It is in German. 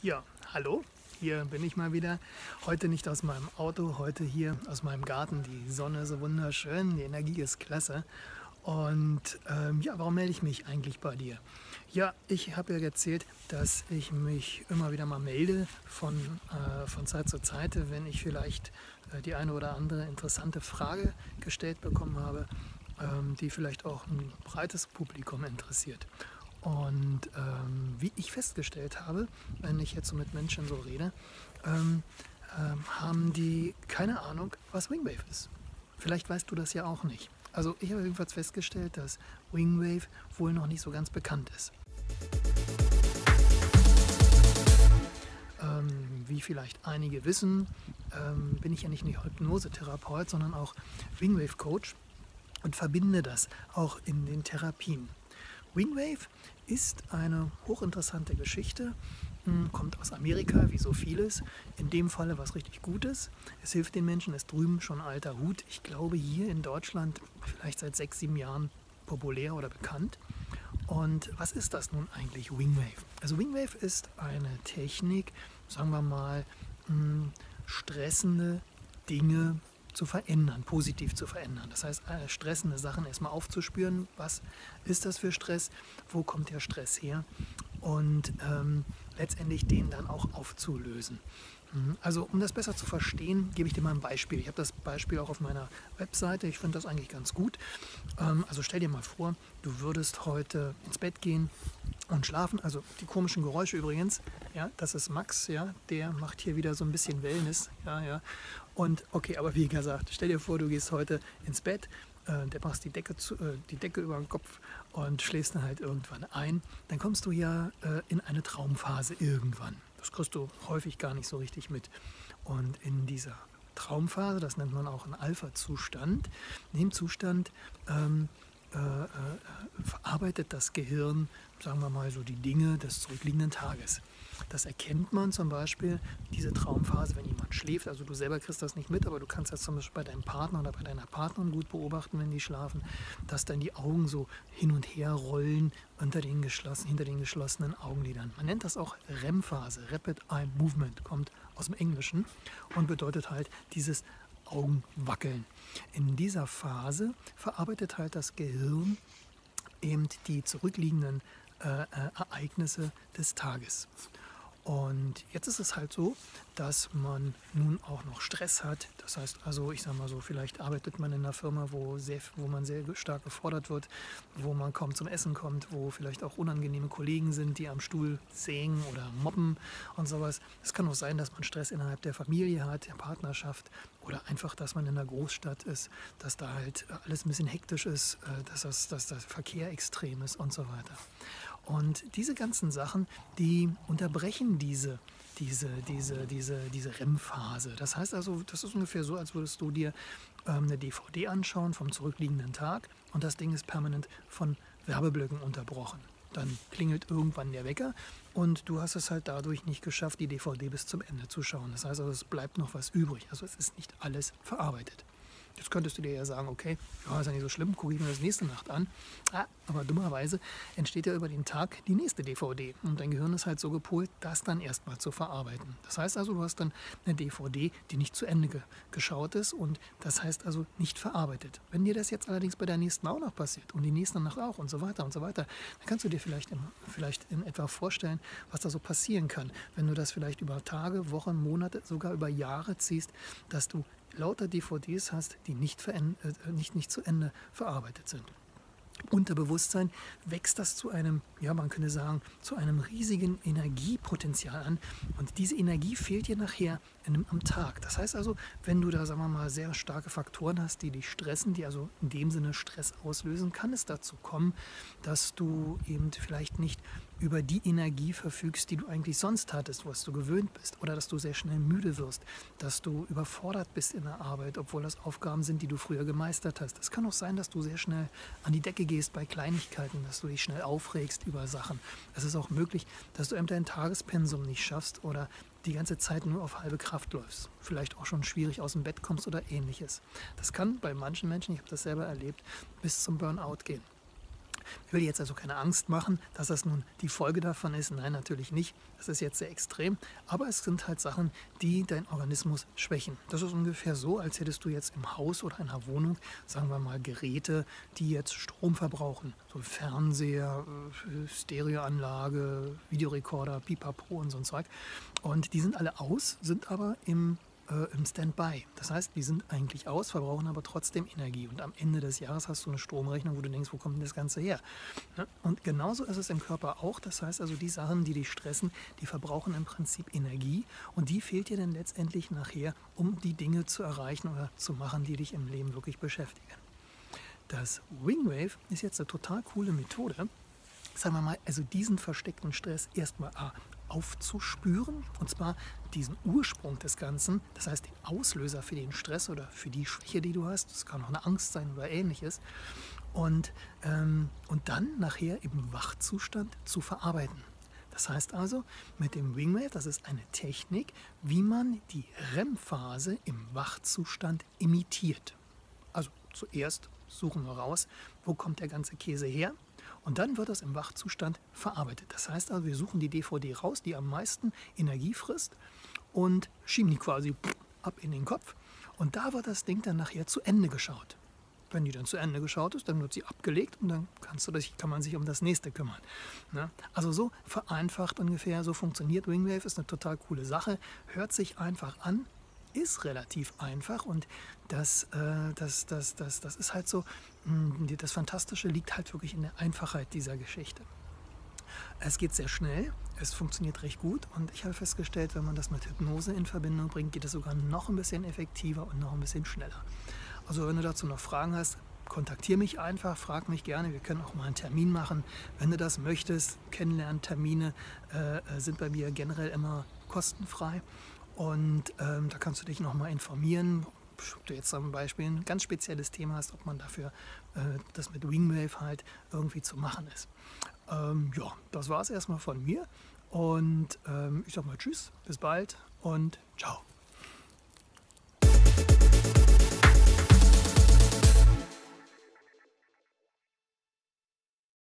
Ja, hallo, hier bin ich mal wieder. Heute nicht aus meinem Auto, heute hier aus meinem Garten. Die Sonne ist so wunderschön, die Energie ist klasse. Und ja, warum melde ich mich eigentlich bei dir? Ja, ich habe ja erzählt, dass ich mich immer wieder mal melde von Zeit zu Zeit, wenn ich vielleicht die eine oder andere interessante Frage gestellt bekommen habe, die vielleicht auch ein breites Publikum interessiert. Und wie ich festgestellt habe, wenn ich jetzt so mit Menschen so rede, ähm, haben die keine Ahnung, was Wingwave ist. Vielleicht weißt du das ja auch nicht. Also ich habe jedenfalls festgestellt, dass Wingwave wohl noch nicht so ganz bekannt ist. Wie vielleicht einige wissen, bin ich ja nicht nur Hypnosetherapeut, sondern auch Wingwave-Coach und verbinde das auch in den Therapien. Wingwave ist eine hochinteressante Geschichte, kommt aus Amerika, wie so vieles. In dem Falle was richtig Gutes. Es hilft den Menschen, ist drüben schon alter Hut. Ich glaube, hier in Deutschland vielleicht seit 6, 7 Jahren populär oder bekannt. Und was ist das nun eigentlich, Wingwave? Also Wingwave ist eine Technik, sagen wir mal, stressende Dinge zu verändern, positiv zu verändern. Das heißt, stressende Sachen erstmal aufzuspüren, was ist das für Stress, wo kommt der Stress her und letztendlich den dann auch aufzulösen. Also um das besser zu verstehen, gebe ich dir mal ein Beispiel. Ich habe das Beispiel auch auf meiner Webseite, ich finde das eigentlich ganz gut. Also stell dir mal vor, du würdest heute ins Bett gehen und schlafen. Also die komischen Geräusche übrigens, ja, das ist Max, ja, der macht hier wieder so ein bisschen Wellness, ja, ja. Und okay, aber wie gesagt, stell dir vor, du gehst heute ins Bett, der machst die Decke über den Kopf und schläfst dann halt irgendwann ein. Dann kommst du ja in eine Traumphase irgendwann. Das kriegst du häufig gar nicht so richtig mit. Und in dieser Traumphase, das nennt man auch einen Alpha-Zustand, in dem Zustand verarbeitet das Gehirn, sagen wir mal so, die Dinge des zurückliegenden Tages. Das erkennt man zum Beispiel, diese Traumphase, wenn jemand schläft. Also du selber kriegst das nicht mit, aber du kannst das zum Beispiel bei deinem Partner oder bei deiner Partnerin gut beobachten, wenn die schlafen, dass dann die Augen so hin und her rollen hinter den geschlossenen Augenlidern. Man nennt das auch REM-Phase, Rapid Eye Movement, kommt aus dem Englischen und bedeutet halt dieses Augenwackeln. In dieser Phase verarbeitet halt das Gehirn eben die zurückliegenden Ereignisse des Tages. Und jetzt ist es halt so, dass man nun auch noch Stress hat. Das heißt also, ich sage mal so, vielleicht arbeitet man in einer Firma, wo man sehr stark gefordert wird, wo man kaum zum Essen kommt, wo vielleicht auch unangenehme Kollegen sind, die am Stuhl sägen oder mobben und sowas. Es kann auch sein, dass man Stress innerhalb der Familie hat, der Partnerschaft oder einfach, dass man in einer Großstadt ist, dass da halt alles ein bisschen hektisch ist, dass der Verkehr extrem ist und so weiter. Und diese ganzen Sachen, die unterbrechen diese REM-Phase. Das heißt also, das ist ungefähr so, als würdest du dir eine DVD anschauen vom zurückliegenden Tag und das Ding ist permanent von Werbeblöcken unterbrochen. Dann klingelt irgendwann der Wecker und du hast es halt dadurch nicht geschafft, die DVD bis zum Ende zu schauen. Das heißt also, es bleibt noch was übrig. Also es ist nicht alles verarbeitet. Jetzt könntest du dir ja sagen, okay, ja, ist ja nicht so schlimm, gucke ich mir das nächste Nacht an. Aber dummerweise entsteht ja über den Tag die nächste DVD. Und dein Gehirn ist halt so gepolt, das dann erstmal zu verarbeiten. Das heißt also, du hast dann eine DVD, die nicht zu Ende geschaut ist und das heißt also nicht verarbeitet. Wenn dir das jetzt allerdings bei der nächsten auch noch passiert und die nächste Nacht auch und so weiter, dann kannst du dir vielleicht in etwa vorstellen, was da so passieren kann, wenn du das vielleicht über Tage, Wochen, Monate, sogar über Jahre ziehst, dass du lauter DVDs hast, die nicht zu Ende verarbeitet sind. Unterbewusstsein wächst das zu einem, ja, man könnte sagen, zu einem riesigen Energiepotenzial an. Und diese Energie fehlt dir nachher am Tag. Das heißt also, wenn du da, sagen wir mal, sehr starke Faktoren hast, die dich stressen, die also in dem Sinne Stress auslösen, kann es dazu kommen, dass du eben vielleicht nicht über die Energie verfügst, die du eigentlich sonst hattest, was du gewöhnt bist. Oder dass du sehr schnell müde wirst, dass du überfordert bist in der Arbeit, obwohl das Aufgaben sind, die du früher gemeistert hast. Es kann auch sein, dass du sehr schnell an die Decke gehst bei Kleinigkeiten, dass du dich schnell aufregst über Sachen. Es ist auch möglich, dass du eben dein Tagespensum nicht schaffst oder die ganze Zeit nur auf halbe Kraft läufst. Vielleicht auch schon schwierig aus dem Bett kommst oder ähnliches. Das kann bei manchen Menschen, ich habe das selber erlebt, bis zum Burnout gehen. Ich will jetzt also keine Angst machen, dass das nun die Folge davon ist. Nein, natürlich nicht. Das ist jetzt sehr extrem. Aber es sind halt Sachen, die deinen Organismus schwächen. Das ist ungefähr so, als hättest du jetzt im Haus oder in einer Wohnung, sagen wir mal, Geräte, die jetzt Strom verbrauchen. So Fernseher, Stereoanlage, Videorekorder, Pipapo und so ein Zeug. Und die sind alle aus, sind aber im Standby. Das heißt, die sind eigentlich aus, verbrauchen aber trotzdem Energie. Und am Ende des Jahres hast du eine Stromrechnung, wo du denkst, wo kommt denn das Ganze her? Ne? Und genauso ist es im Körper auch. Das heißt also, die Sachen, die dich stressen, die verbrauchen im Prinzip Energie. Und die fehlt dir dann letztendlich nachher, um die Dinge zu erreichen oder zu machen, die dich im Leben wirklich beschäftigen. Das Wingwave ist jetzt eine total coole Methode, sagen wir mal, also diesen versteckten Stress erstmal aufzuspüren, und zwar diesen Ursprung des Ganzen, das heißt den Auslöser für den Stress oder für die Schwäche, die du hast, das kann auch eine Angst sein oder ähnliches, und dann nachher im Wachzustand zu verarbeiten. Das heißt also, mit dem Wingwave, das ist eine Technik, wie man die REM-Phase im Wachzustand imitiert. Also zuerst suchen wir raus, wo kommt der ganze Käse her, und dann wird das im Wachzustand verarbeitet. Das heißt also, wir suchen die DVD raus, die am meisten Energie frisst, und schieben die quasi ab in den Kopf, und da wird das Ding dann nachher zu Ende geschaut. Wenn die dann zu Ende geschaut ist, dann wird sie abgelegt, und dann kann man sich um das nächste kümmern. Ne? Also so vereinfacht ungefähr, so funktioniert Wingwave, ist eine total coole Sache, hört sich einfach an, ist relativ einfach, und das ist halt so, das Fantastische liegt halt wirklich in der Einfachheit dieser Geschichte. Es geht sehr schnell, es funktioniert recht gut, und ich habe festgestellt, wenn man das mit Hypnose in Verbindung bringt, geht es sogar noch ein bisschen effektiver und noch ein bisschen schneller. Also wenn du dazu noch Fragen hast, kontaktiere mich einfach, frag mich gerne, wir können auch mal einen Termin machen, wenn du das möchtest. Kennenlerntermine sind bei mir generell immer kostenfrei. Und da kannst du dich nochmal informieren, ob du jetzt zum Beispiel ein ganz spezielles Thema hast, ob man dafür das mit Wingwave halt irgendwie zu machen ist. Ja, das war es erstmal von mir, und ich sag mal tschüss, bis bald und ciao.